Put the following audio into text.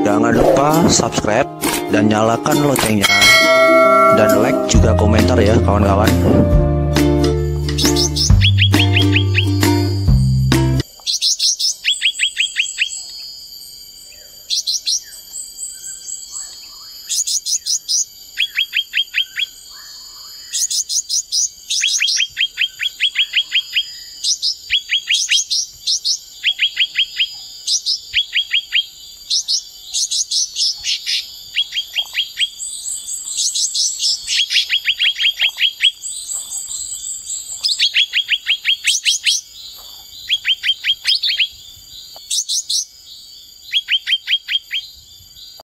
Jangan lupa subscribe dan nyalakan loncengnya. Dan like juga komentar ya kawan-kawan.